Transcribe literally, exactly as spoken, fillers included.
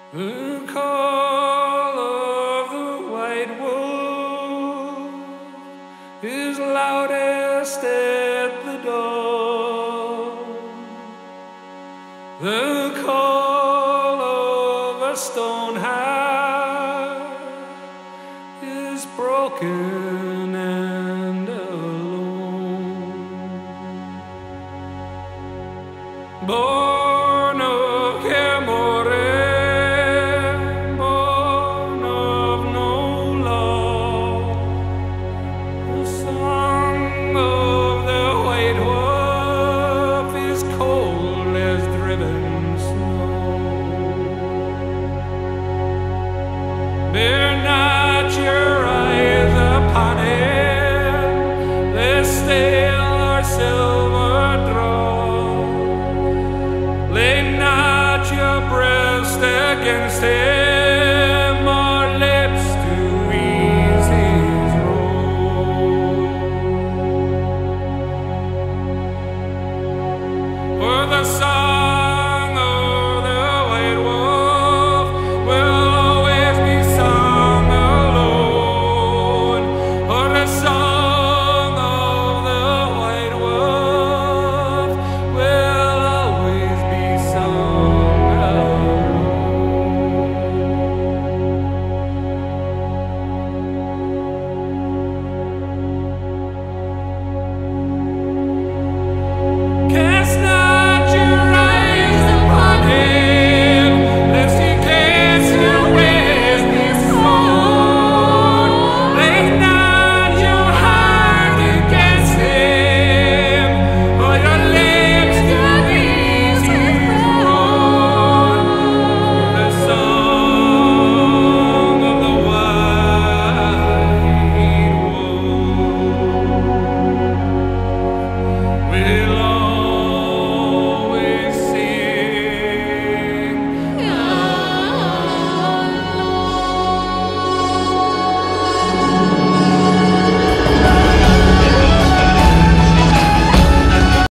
The call of the white wolf is loudest at the dawn. The call of a stone heart is broken and alone. Born of Camore, born of no law, the song of the white wolf is cold as driven snow. Bear not your eyes upon it, lest stale or silver draw. Lay not your breast against it.